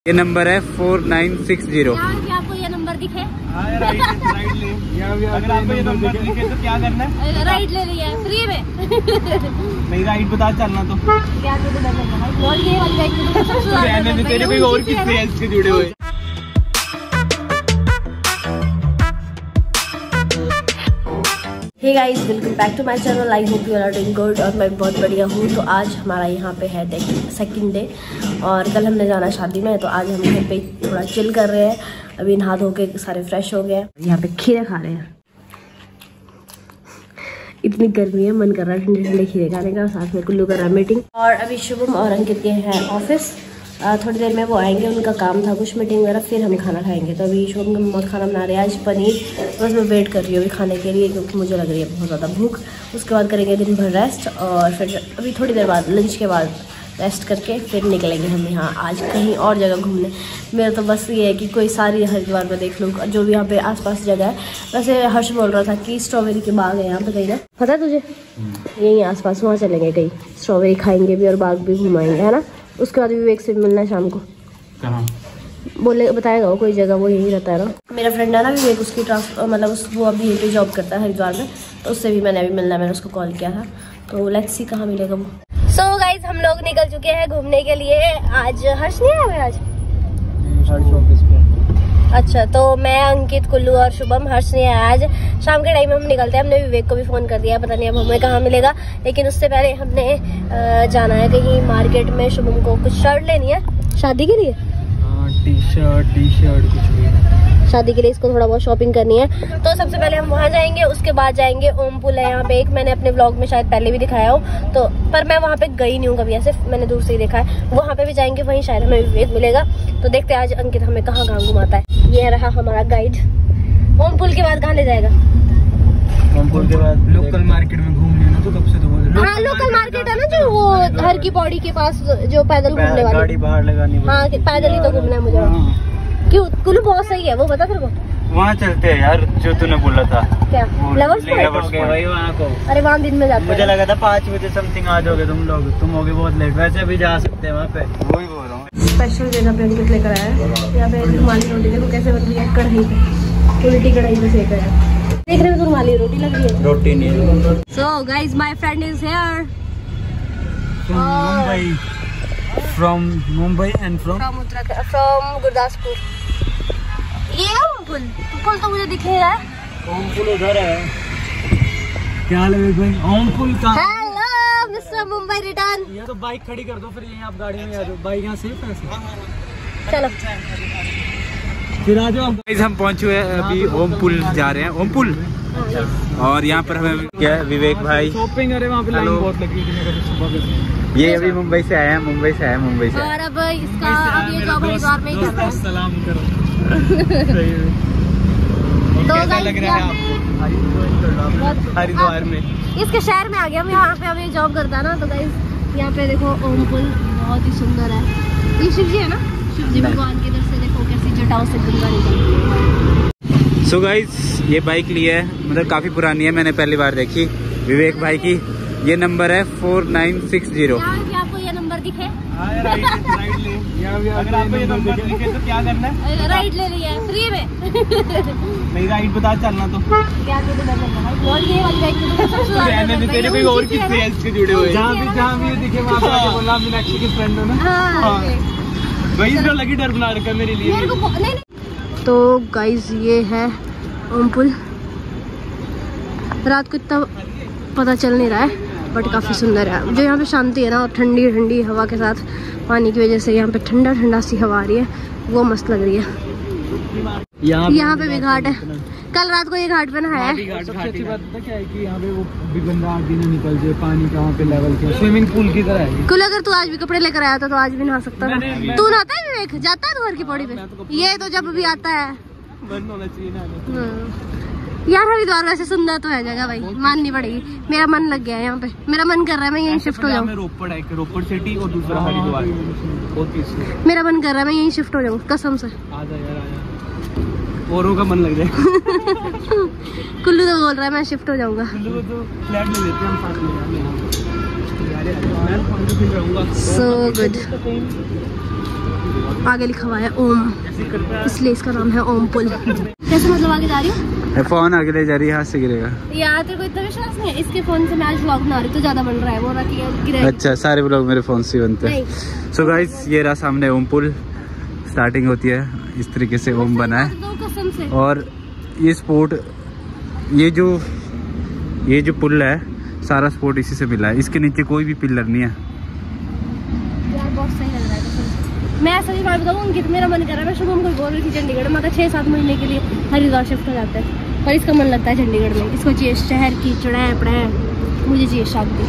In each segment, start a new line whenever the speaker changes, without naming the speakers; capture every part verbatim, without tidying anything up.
ये नंबर है four nine six zero.
आपको ये नंबर दिखे?
राइट ले। अगर आपको ये नंबर दिखे तो क्या करना है?
राइट ले लिया है फ्री में।
नहीं राइट बता चलना तो
क्या
तेरे कोई और किससे हेल्थ से जुड़े हुए।
Hey guys, welcome back to my channel. I hope you are doing good. और मैं बहुत बढ़िया हूँ। तो आज हमारा यहाँ पे है सेकंड डे और कल हमने जाना शादी में, तो आज हम घर पे थोड़ा चिल कर रहे हैं। अभी नहा धो के सारे फ्रेश हो गए। यहाँ पे खीरे खा रहे हैं। इतनी गर्मी है, मन कर रहा है ठंडे ठंडे खीरे खाने का। साथ में कुल्लू कर रहा है मीटिंग। और अभी शुभम और अंकित गए हैं ऑफिस। थोड़ी देर में वो आएंगे, उनका काम था कुछ मीटिंग वगैरह, फिर हम खाना खाएंगे। तो अभी शुभम की मम्मा खाना बना रहे हैं आज पनीर। तो बस मैं वेट कर रही हूँ अभी खाने के लिए, क्योंकि मुझे लग रही है बहुत ज़्यादा भूख। उसके बाद करेंगे दिन भर रेस्ट और फिर अभी थोड़ी देर बाद लंच के बाद रेस्ट करके फिर निकलेंगे हम यहाँ आज कहीं और जगह घूमने। मेरा तो बस ये है कि कोई सारी हरिद्वार में देख लूँ जो भी यहाँ पे आसपास जगह है। वैसे हर्ष बोल रहा था कि स्ट्रॉबेरी के बाग है यहाँ पे कहीं ना, पता है तुझे? यहीं आसपास, वहाँ चलेंगे कहीं, स्ट्रॉबेरी खाएंगे भी और बाग भी घुमाएंगे, है ना। उसके बाद विवेक से भी मिलना है शाम को।
कहाँ?
बोले बताएगा वो कोई जगह, वो यहीं रहता है ना। मेरा फ्रेंड है ना विवेक, उसकी ट्रांसफर मतलब उस वो अभी यहीं पे जॉब करता है हरिद्वार में, तो उससे भी मैंने अभी मिलना है। मैंने उसको कॉल किया था, तो लेट्स सी कहाँ मिलेगा वो। सो so गाइज, हम लोग निकल चुके हैं घूमने के लिए। आज हर्ष नहीं आया आज? अच्छा, तो मैं, अंकित, कुल्लू और शुभम। हर्ष नहीं आया आज। शाम के टाइम हम निकलते हैं। हमने विवेक को भी फोन कर दिया, पता नहीं अब हमें कहाँ मिलेगा। लेकिन उससे पहले हमने जाना है कहीं मार्केट में। शुभम को कुछ शर्ट लेनी है शादी के लिए,
टी शर्ट टी शर्ट कुछ भी
शादी के लिए इसको थोड़ा बहुत शॉपिंग करनी है। तो सबसे पहले हम वहाँ जाएंगे, उसके बाद जाएंगे ओम पुल है यहाँ पे एक, मैंने अपने व्लॉग में शायद पहले भी दिखाया हो तो, पर मैं वहाँ पे गई नहीं हूँ कभी, ऐसे मैंने दूर से ही देखा है। वहाँ पे भी जाएंगे, वहीं शायद हमें विवेक मिलेगा। तो देखते हैं आज अंकित हमें कहाँ कहाँ घुमाता है। ये रहा हमारा गाइड। ओम पुल के बाद कहाँ ले जाएगा?
ओम पुल के बाद लोकल मार्केट में घूमने ना, तो कब से तो
हाँ, लोकल मार्केट है ना जो वो हर की पौड़ी के पास, जो पैदल घूमने वाली
गाड़ी बाहर लगानी।
हाँ, पैदल ही तो घूमना है मुझे। क्यों? कुल्लू बहुत सही है वो, बता तेरे को।
वहाँ चलते हैं यार, जो तूने बोला था।
क्या? Lovers point?
वही वहाँ को।
अरे वहाँ दिन में जाते हैं।
मुझे लगा था पाँच बजे समथिंग आ जाओगे तुम लोग, तुम होगे बहुत लेट। वैसे भी जा सकते हैं वहाँ पे, वही बोल रहा हूँ।
स्पेशल जगह पे अंकित लेकर आया है। यहाँ पे रुमाली रोटी देखो कैसे बन रही है, कढ़ाई पे, उल्टी कढ़ाई पे सेक रहा है। देख रहे हो रुमाली रोटी लग रही है?
रोटी नहीं।
So guys, my friend is here
Mumbai, from Mumbai and from
from Uttarakhand, from Gurdaspur. ये ओम पुल, पुल तो मुझे दिख रहा है।
ओम पुल उधर है। क्या लगे भाई ओम पुल का?
Hello mister Mumbai return.
ये तो बाइक खड़ी कर दो, फिर यहीं आप गाड़ी में आ जाओ। बाइक यहाँ सेफ है।
चलो
फिर आ जाओ।
हम पहुंचे हुए अभी ओम पुल जा रहे हैं। ओम पुल, और यहाँ पर हमें क्या विवेक भाई
शॉपिंग करे, वहाँ पे लाइन बहुत लगी थी।
ये अभी मुंबई से आया है, मुंबई से आया है, मुंबई से।
और अब इसका अब ये जॉब हरिद्वार में ही कर रहा है।
सलाम करो।
तो
लग रहा है आपको हरिद्वार में?
इसके शहर में आ गया हम। यहाँ पे अभी जॉब करता है ना, तो गाइस यहाँ पे देखो ओम पुल बहुत ही सुंदर है। ये शिव जी है ना, शिव जी भगवान की तरफ से देखो कैसी जटाओं से गंगा निकलती है।
सो गाइस, ये बाइक ली है, मतलब काफी पुरानी है, मैंने पहली बार देखी विवेक भाई की। ये नंबर है फोर नाइन सिक्स जीरो।
आपको ये नंबर दिखे?
राइट राइट ले। अगर आपको ये नंबर दिखे तो क्या करना है?
राइट ले लिया है फ्री में।
नहीं राइट बता चलना तो
क्या और ये वाली
तेरे कोई और किससे इसके जुड़े हुए? जहाँ भी जहाँ भी दिखे वहाँ पे बोला मीनाक्षी की फ्रेंड हो ना। वही जो लगी डर बना रखा मेरे लिए।
तो गाइज ये है ओम पुल। रात को इतना पता चल नहीं रहा है, बट काफ़ी सुंदर है। जो यहाँ पे शांति है ना, और ठंडी ठंडी हवा के साथ पानी की वजह से यहाँ पे ठंडा ठंडा सी हवा आ रही है, वो मस्त लग रही है। यहाँ पे भी घाट है। कल रात को ये घाट पे नहाया है।
सबसे अच्छी बात पता क्या है कि यहाँ पे वो भी गंदा आदमी नहीं निकल जाए, पानी का वहाँ पे लेवल के स्विमिंग पूल की तरह है।
कुल अगर तू आज भी कपड़े लेकर आया था तो आज भी नहा सकता था। तू नहाता है विवेक? जाता है तू हर की पौड़ी पे? ये तो जब भी आता है
बंद होना चाहिए ना।
यार हरिद्वार वैसे सुंदर तो है जगह भाई, माननी पड़ेगी। मेरा मन लग गया है यहाँ पे, मेरा मन कर रहा है मैं यहीं शिफ्ट हो जाऊँ।
रोपड़ है, रोपड़ सिटी और दूसरा हरिद्वार।
मेरा मन कर रहा है मैं यहीं शिफ्ट हो जाऊँ कसम से।
आजा यार आजा, औरों का मन लग जाए।
कुल्लू तो बोल रहा है मैं शिफ्ट हो जाऊंगा।
कुल्लू को तो फ्लैट ले लेते हैं हम साथ में। So good.
आगे लिखा हुआ है ओम, इसलिए इसका नाम है ओम पुल। कैसे मतलब आगे जा रही हूँ?
फोन आगे ले जा रही है, हाथ से गिरेगा
यार। तेरे को इतना विश्वास नहीं है? इसके फोन से मैं आज व्लॉग बना रही हूँ तो ज्यादा बन रहा है वो गिरेगा।
अच्छा, सारे व्लॉग मेरे फोन से बनते हैं। सो गाइस, ये रहा सामने ओम पुल। स्टार्टिंग होती है इस तरीके से, ओम बना है। और ये स्पोर्ट, ये जो ये जो पुल है, सारा स्पोर्ट इसी से मिला है। इसके नीचे कोई भी पिलर नहीं है
यार। बहुत सही लग रहा है। मैं ऐसा नहीं बात बताऊँ, उनकी मेरा मन कर रहा है। मैं शुभम को बोल रही थी चंडीगढ़ में छः सात महीने के लिए हरिद्वार शिफ्ट हो जाता है, पर इसका मन लगता है चंडीगढ़ में। इसको चाहिए शहर की चढ़ाए पढ़ाए, मुझे चाहिए शांति।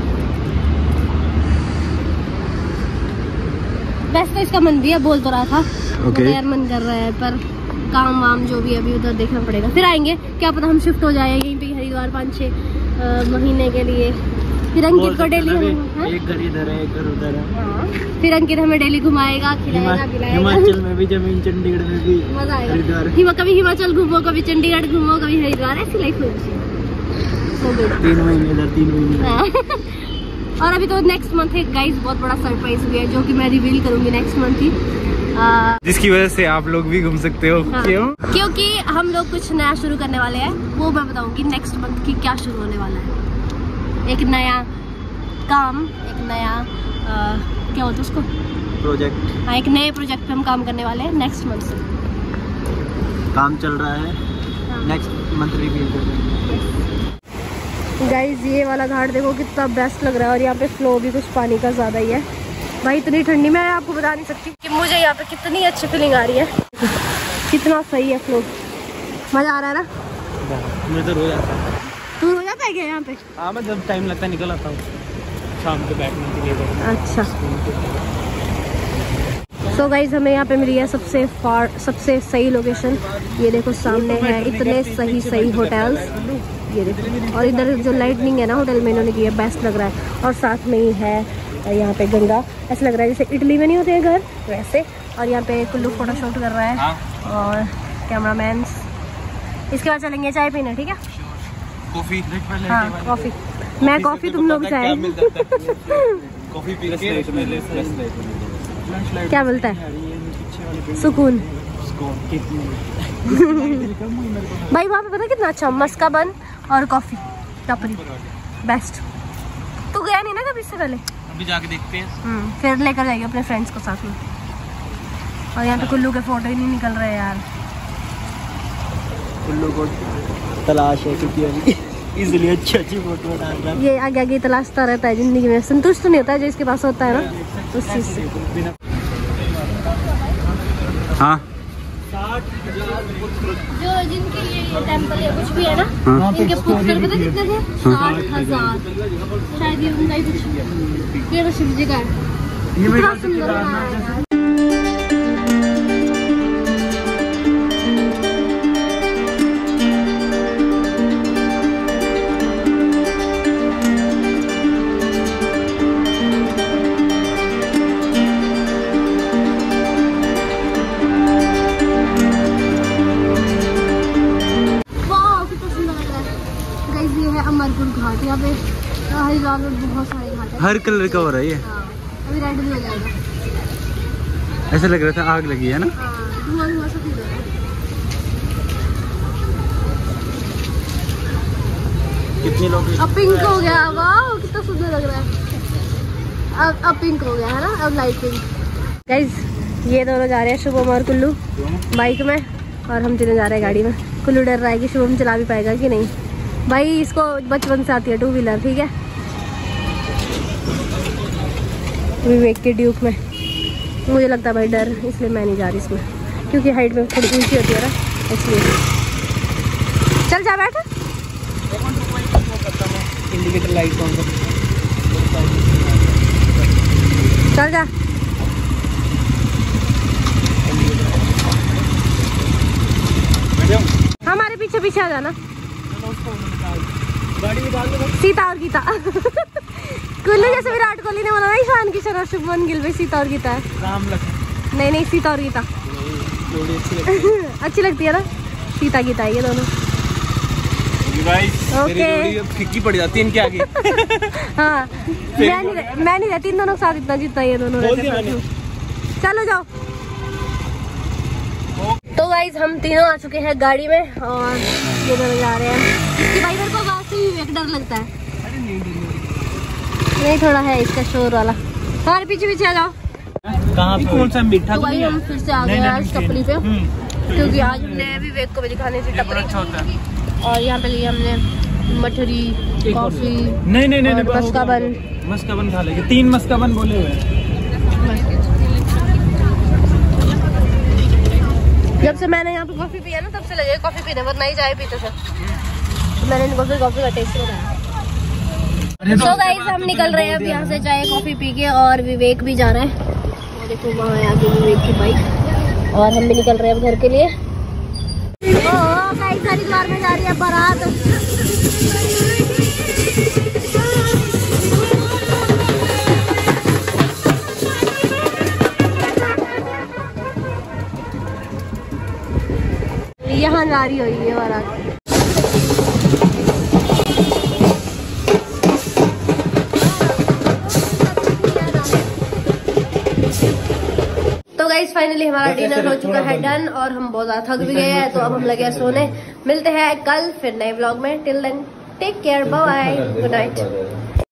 वैसे तो इसका मन भी है, बोल तो रहा था okay. यार मन कर रहा है, पर काम वाम जो भी अभी उधर देखना पड़ेगा। फिर आएंगे, क्या पता हम शिफ्ट हो जाए यहीं पे हरिद्वार पाँच छः महीने के लिए। फिर अंकित को डेली एक घर इधर है, एक घर उधर है। फिर अंकित हमें डेली घुमाएगा, खिलाएगा, पिलाएगा। हिमाचल में भी जमीन, चंडीगढ़ में भी मजा आएगा। हिमा कभी हिमाचल घूमो, कभी चंडीगढ़ घूमो, कभी हरिद्वार। ऐसी लाइफ होगी। तीन महीने इधर, तीन महीने। और अभी तो नेक्स्ट मंथ है गाइस, बहुत बड़ा सरप्राइज भी है जो कि मैं रिवील करूंगी नेक्स्ट मंथ ही,
जिसकी वजह से आप लोग भी घूम सकते हो।
हाँ।
क्यों?
क्योंकि हम लोग कुछ नया शुरू करने वाले हैं, वो मैं बताऊंगी नेक्स्ट मंथ की क्या शुरू होने वाला है। एक नया काम, एक नया आ, क्या होता है उसको, प्रोजेक्ट। हाँ, एक नए प्रोजेक्ट पे हम काम करने वाले हैं नेक्स्ट मंथ से।
काम चल रहा है, नेक्स्ट मंथ रिवील करेंगे।
गाइज ये वाला घाट देखो कितना बेस्ट लग रहा है, और यहाँ पे फ्लो भी कुछ पानी का ज़्यादा ही है भाई। इतनी ठंडी, मैं आपको बता नहीं सकती कि मुझे यहाँ पे कितनी अच्छी फीलिंग आ रही है। कितना सही है फ्लो, मज़ा आ रहा है ना?
मैं तो रो जाता हूँ।
तू रो जाता है क्या यहाँ पे?
हाँ, मैं जब टाइम लगता है निकल आता हूँ शाम को बैठने के लिए।
अच्छा। सो गाइज हमें यहाँ पे मिली है सबसे फार सबसे सही लोकेशन। ये देखो सामने है इतने सही सही होटल्स, ये देखो। और इधर जो लाइटनिंग है ना होटल में इन्होंने की है, बेस्ट लग रहा है। और साथ में ही है यहाँ पे गंगा, ऐसा लग रहा है जैसे इटली में नहीं होते हैं घर वैसे। और यहाँ पे कुल्लू फोटो शूट कर रहा है और कैमरामैन। इसके बाद चलेंगे चाय पीने, ठीक है?
कॉफी।
हाँ कॉफी, मैं कॉफी, तुम लोग चाय।
कॉफी पी
क्या मिलता है? सुकून। भाई वहाँ पे पता कितना अच्छा, मस्का बन और कॉफी टपरी, बेस्ट। तू गया नहीं ना कभी इससे पहले?
अभी जाके देखते हैं,
फिर लेकर जाएंगे अपने फ्रेंड्स को साथ में। और यहाँ पे कुल्लू के फोटो ही नहीं निकल रहे यार।
कुल्लू को तलाश है क्योंकि इसलिए अच्छी अच्छी फोटो डाल रहा है।
ये आगे आगे तलाशता रहता है जिंदगी में, संतुष्ट नहीं होता है जो इसके पास होता है ना उस चीज से।
हाँ,
जो जिनके लिए ये टेंपल है कुछ भी है ना, हाँ। इनके पुस्तक पता कितने थे? साठ हजार शायद। ये उनका ही कुछ, ये शिव जी का है। कितना सुंदर है। यहाँ पे हरिद्वार में बहुत सारे घाट हैं।
हर कलर का हो रहा है ये।
हाँ, अभी रेड भी हो जाएगा।
ऐसा लग रहा था आग लगी है ना।
हाँ, धुआं धुआं सा फील हो रहा है।
कितने लोग?
अब पिंक हो गया, वाह कितना सुंदर लग रहा है। अब अब पिंक हो गया है ना, अब लाइट पिंक। गाइज ये दोनों जा रहे हैं, शुभम और कुल्लू बाइक में, और हम तीनों जा रहे हैं गाड़ी में। कुल्लू डर रहा है कि शुभम चला भी पाएगा कि नहीं। भाई इसको बचपन से आती है टू व्हीलर, ठीक है? विवेक के ड्यूक में मुझे लगता है भाई डर, इसलिए मैं नहीं जा रही इसमें, क्योंकि हाइट में थोड़ी ऊंची होती है ना, इसलिए। चल जा बैठ।
इंडिकेटर लाइट कौन सा?
चल जा। हमारे पीछे पीछे आ जाना। सीता और गीता। कुल्लू जैसे विराट कोहली ने बोला ना, ईशान किशन और शुभमन गिल में सीता और गीता है।
राम लखन।
नहीं नहीं, सीता और गीता अच्छी लगती है ना, सीता गीता ये दोनों।
ओके, फिक्की पड़ जाती है इनके आगे।
हाँ, मैं नहीं मैं नहीं रहती इन दोनों के साथ इतना जितना ये दोनों रहते हैं। चलो जाओ। तो गाइस हम तीनों आ चुके हैं गाड़ी में और ये दोनों जा रहे हैं। इसकी भाई मेरे को आवाज से भी डर लगता है। नहीं थोड़ा है इसका शोर वाला। हमारे पीछे पीछे आ जाओ।
कहाँ पे कौन सा मीठा?
तो भाई हम फिर से आ गए आज टपरी पे, क्योंकि आज हमने विवेक को भी दिखाने से टपरी और यहाँ पे लिए हमने मठरी, कॉफी,
नहीं नहीं नहीं
मस्काबन।
मस्काबन खा लेंगे, तीन मस्काबन बोले हुए।
जब से मैंने यहाँ पे कॉफी पिया ना तब से लगे कॉफी पीने, वरना ही चाय पीते थे। तो मैंने इनको फिर कॉफी का टेस्ट बताया। तो गाइस हम निकल रहे हैं अब यहाँ से चाय कॉफी पी के, और विवेक भी जा रहा है। और देखो वहाँ है आगे विवेक की बाइक, और हम भी निकल रहे हैं अब घर के लिए। गाइस हरिद्वार में जा रही है बारात। यहाँ जा रही हुई है बारात। तो गाइस फाइनली हमारा डिनर हो चुका है डन, और हम बहुत ज्यादा थक भी गए हैं, तो अब हम लगे हैं सोने। मिलते हैं कल फिर नए व्लॉग में। Till then take care, bye bye, good night.